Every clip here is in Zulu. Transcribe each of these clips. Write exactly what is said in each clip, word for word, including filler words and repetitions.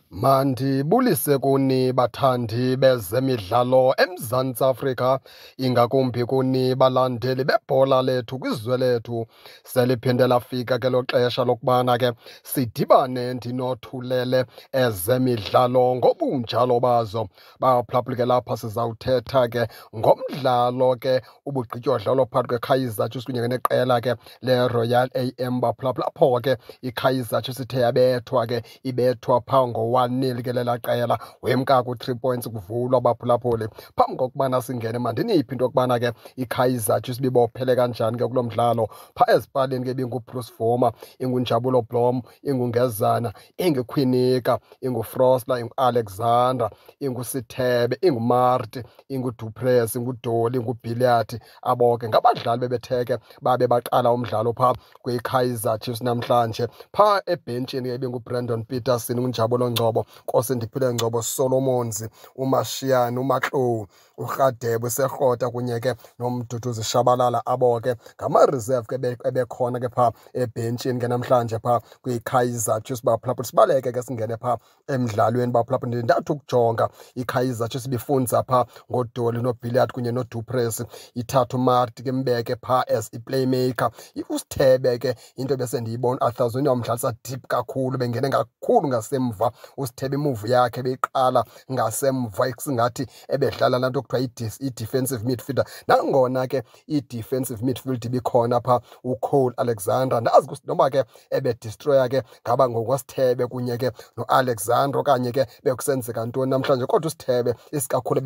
Mandibulise kuni bathandi bezemidlalo eMzantsi Afrika, ingakumbi kuni balandeli bebhola lethu kwizwe lethu. Seliphinde lafika ke lo xesha lokubana ke sidibane ndinothulele ezemidlalo ngobunjalo bazo. Baphulaphula ke lapha sizawuthetha ke ngomdlalo ke ubugqityodlalo phakathi kweKaizer Chiefs kunye neqela ke leRoyal A M. Baphulaphula apho ke iKaizer Chiefs ithe yabethwa ke ibethwa phaa ngo-one nil ke lela qela, wemka ku-three points kuvulwa baphulaphuli. Phambi kokubana singene mandiniphi into yokubana ke iKaizer Chiefs ibibophele kanjani ke kulo mdlalo. Phaa ezipalini ke ibinguBruce Vuma, inguNjabulo Blom, ingungezana, inguKwinika, inguFrosler, inguAlexander, inguSithebe, inguMarty, inguDuprez, ingudoli, inguBilliard. Abo ke ngabadlali bebethe ke babe baqala umdlalo phaa kwiKaizer Chiefs namhlanje. Phaa ebhentshini ke ibinguBrandon Peterson, uNjabulo Ngcobo, Nkosindiphile Ngcobo, Solomons, uMashiyane, uMatlou, uRhadebe, uSerhota kunye ke noMduduzi Shabalala. Abo ke ngama-reserve ke ebekhona ke phaa ebhentshini ke namhlanje phaa kwiKaizer Chiefs. Baphulaphula sibaleke ke singene phaa emdlalweni. Baphulaphula ndathi ukujonga iKaizer Chiefs ibifunza phaa ngoDoli noBilliard kunye noDuprez, ithathu uMarty ke mbeke phaa as i-playmaker. USithebe ke into ebesendiyibona uArthur uyawumdlalisa deep kakhulu, bengene kakhulu ngasemva. uSithebe imuvi yakhe beyiqala ngasemva, singathi ebedlala laa nto kuthiwa i-defensive midfielder, nangona ke i-defensive midfield ibikhona phaa uCole Alexander. Ndazi noba ke ebedistroya ke ngaba ngokwesithebe kunye ke noAlexander okanye ke bekusenzeka ntoni namhlanje, kodwa uSithebe isikakhulu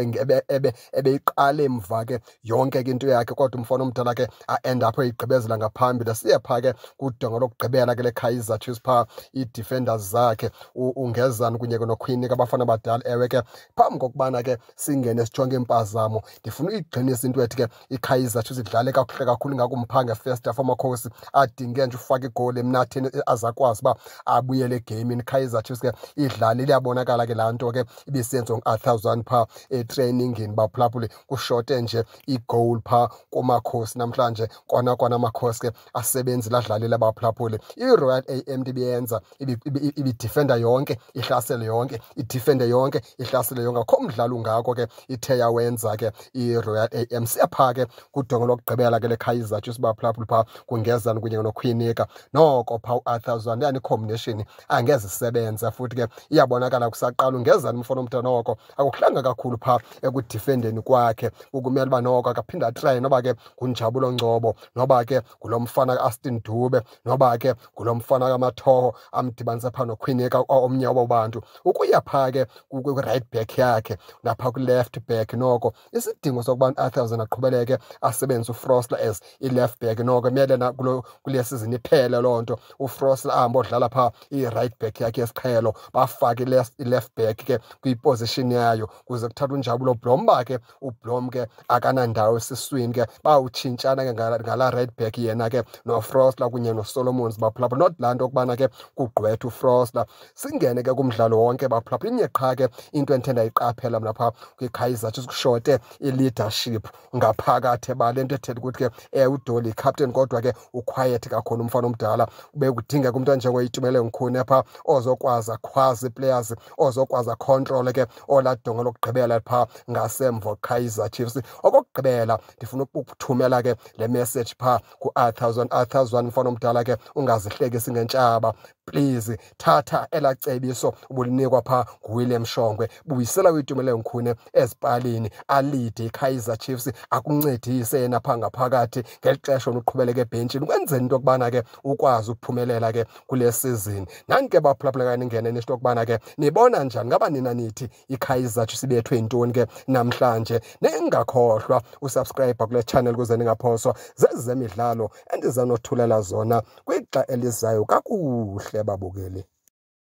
ebeyiqala emva ke yonke ke into yakhe, kodwa umfana omdala ke a-end up eyigqibezela ngaphambili. Siye phaa ke kudonga lokugqibela ke leKaizer Chiefs phaa ii-defenders zakhe ungezana kunye ke noKwinika, abafana badala. Ewe ke phambi kokubana ke singene sijonge impazamo, ndifuna uyigqinisa into ethi ke iKaizer Chiefs idlale kakuhle kakhulu, ingakumphange first half amakhosi adinge nje ufaka igoli emnatheni azakwazi uba abuyele egamini. iKaizer Chiefs ke idlalile, iyabonakala ke laa nto ke ibisenziwa ngu-Arthur phaa etreyiningini. Baphulaphuli kushote nje igoal phaa kumakhosi namhlanje, kona kona amakhosi ke asebenzile adlalile. Baphulaphuli iRoyal A M nto ibiyenza ibidifenda yonke, ihlasele yonke, idifende yonke, ihlasele yonke. Akho mdlalo ungako ke ithe yawenza ke iRoyal A M. Siyaphaa ke kudongo lokugqibela ke leKaizer Chiefs. Baphulaphuli phaa kungezana kunye noKwinika, noko phaa uArthur yani combination angeze isebenza, futhi ke iyabonakala kusaqala ungezana umfana omdala, noko akuhlanga kakhulu phaa ekudifendeni kwakhe. Ukumele uba noko akaphinda atraye noba ke nguNjabulo Ngcobo, noba ke ngulo mfana kaAustin Dube, noba ke ngulo mfana kaMathoho amdibanisa phaa noKwinika omnye wabo bantu, ukuya phaa ke kwi-right back yakhe naphaa kwi-left back. Noko isidingo sokuba uArthur aqhubeleke asebenzise uFrosler as i-left back, noko kumele na kule sizini iphele loo nto. uFrosler ahambe odlala phaa i-right back yakhe yesiqhelo, bafake i-left back ke kwiposition yayo kuze kuthatha uNjabulo Blom. Ba ke uBlom ke akanandawo esiswini ke bawutshintshana ke ngala right back yena ke noFrosler kunye noSolomons. Baphulaphula not laa nto okubana ke kugqwetha uFrosler. Singene ke kumdlalo wonke baphulaphula, inye qha ke into endithanda ayiqaphela mna phaa kwiKaizer Chiefs kushote i-leadership ngaphakathi ebaleni, into ethetha ukuthi ke ewe uDoli captain kodwa ke uquiet kakhulu umfana omdala. Bekudingeka umntu anjengoYitumele Nkhune phaa ozokwazi akhwaze ii-players, ozokwazi acontrole ke olaa donga lokugqibela phaa ngasemva Kaizer Chiefs. Okokugqibela ndifuna ukuthumela ke le message phaa kuArthur Arthur mfana omdala ke ungazihlekisi ngentshaba, please thatha elaa cebiso ubulinikwa phaa nguWilliam Shongwe, buyisela uYitumele Nkhune ezipalini alide iKaizer Chiefs, akuncedise yena phaa ngaphakathi ngeli xesha uqhubeleke ebhentshini ukwenzela into yokubana ke ukwazi ukuphumelela ke kule sizini. Nani ke baphulaphula kanye ningene nento yokubana ke nibona njani, ngaba nina nithi iKaizer Chiefs ibethwe yintoni ke namhlanje. Ningakhohlwa usubscribe kule channel ukuze ningaphoswa zezemidlalo endiza nothulela zona kwixa elizayo kakuhle babukeli.